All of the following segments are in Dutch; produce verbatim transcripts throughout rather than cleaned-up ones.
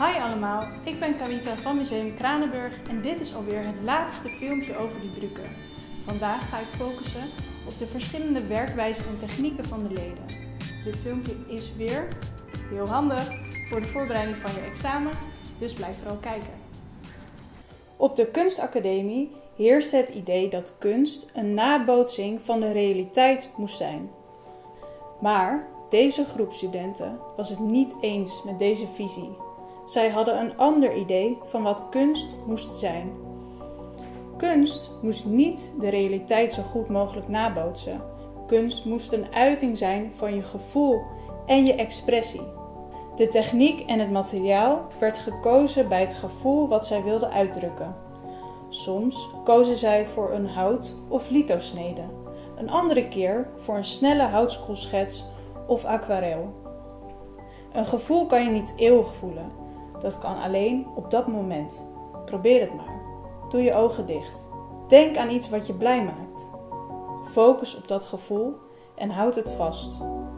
Hi allemaal, ik ben Kawita van Museum Kranenburg en dit is alweer het laatste filmpje over die bruggen. Vandaag ga ik focussen op de verschillende werkwijzen en technieken van de leden. Dit filmpje is weer heel handig voor de voorbereiding van je examen, dus blijf vooral kijken. Op de Kunstacademie heerst het idee dat kunst een nabootsing van de realiteit moest zijn. Maar deze groep studenten was het niet eens met deze visie. Zij hadden een ander idee van wat kunst moest zijn. Kunst moest niet de realiteit zo goed mogelijk nabootsen. Kunst moest een uiting zijn van je gevoel en je expressie. De techniek en het materiaal werd gekozen bij het gevoel wat zij wilden uitdrukken. Soms kozen zij voor een hout- of lithosnede, een andere keer voor een snelle houtskoolschets of aquarel. Een gevoel kan je niet eeuwig voelen. Dat kan alleen op dat moment. Probeer het maar. Doe je ogen dicht. Denk aan iets wat je blij maakt. Focus op dat gevoel en houd het vast.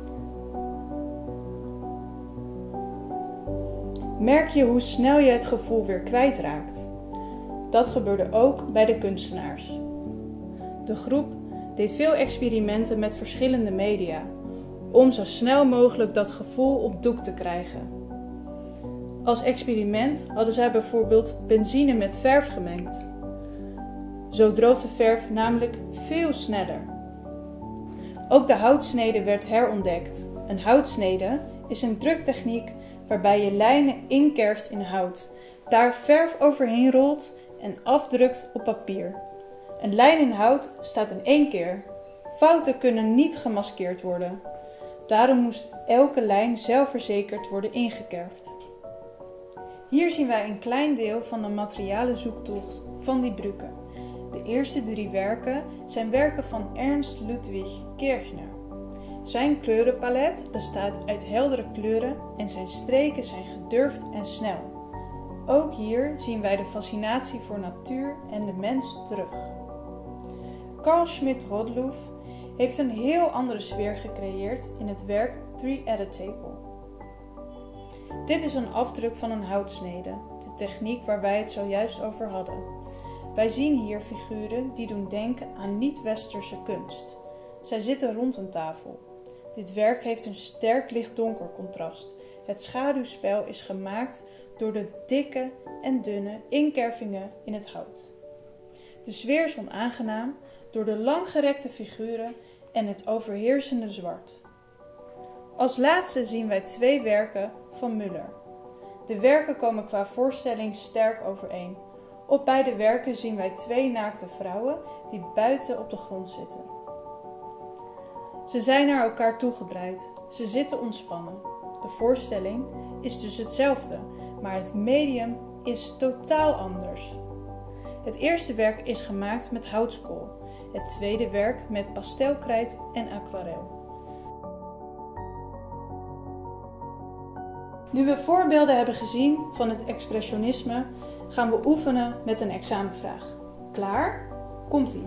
Merk je hoe snel je het gevoel weer kwijtraakt? Dat gebeurde ook bij de kunstenaars. De groep deed veel experimenten met verschillende media, om zo snel mogelijk dat gevoel op doek te krijgen. Als experiment hadden zij bijvoorbeeld benzine met verf gemengd. Zo droog de verf namelijk veel sneller. Ook de houtsnede werd herontdekt. Een houtsnede is een druktechniek waarbij je lijnen inkerft in hout, daar verf overheen rolt en afdrukt op papier. Een lijn in hout staat in één keer. Fouten kunnen niet gemaskeerd worden. Daarom moest elke lijn zelfverzekerd worden ingekerfd. Hier zien wij een klein deel van de materialenzoektocht van die Bruggen. De eerste drie werken zijn werken van Ernst Ludwig Kirchner. Zijn kleurenpalet bestaat uit heldere kleuren en zijn streken zijn gedurfd en snel. Ook hier zien wij de fascinatie voor natuur en de mens terug. Carl Schmidt-Rottluff heeft een heel andere sfeer gecreëerd in het werk Three at a Table. Dit is een afdruk van een houtsnede, de techniek waar wij het zojuist over hadden. Wij zien hier figuren die doen denken aan niet-westerse kunst. Zij zitten rond een tafel. Dit werk heeft een sterk licht-donker contrast. Het schaduwspel is gemaakt door de dikke en dunne inkervingen in het hout. De sfeer is onaangenaam door de langgerekte figuren en het overheersende zwart. Als laatste zien wij twee werken van Müller. De werken komen qua voorstelling sterk overeen. Op beide werken zien wij twee naakte vrouwen die buiten op de grond zitten. Ze zijn naar elkaar toegedraaid. Ze zitten ontspannen. De voorstelling is dus hetzelfde, maar het medium is totaal anders. Het eerste werk is gemaakt met houtskool. Het tweede werk met pastelkrijt en aquarel. Nu we voorbeelden hebben gezien van het expressionisme, gaan we oefenen met een examenvraag. Klaar? Komt-ie!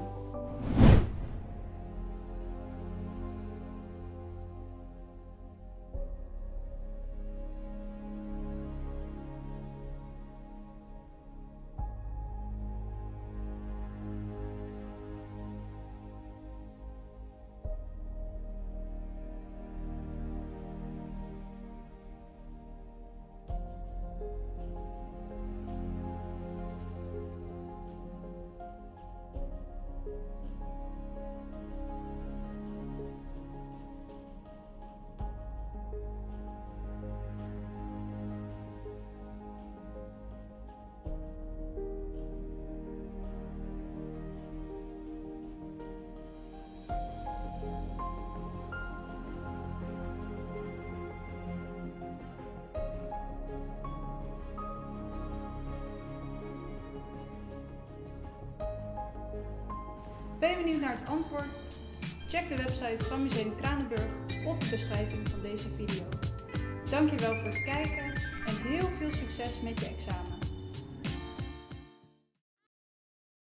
Ben je benieuwd naar het antwoord? Check de website van Museum Kranenburg of de beschrijving van deze video. Dankjewel voor het kijken en heel veel succes met je examen.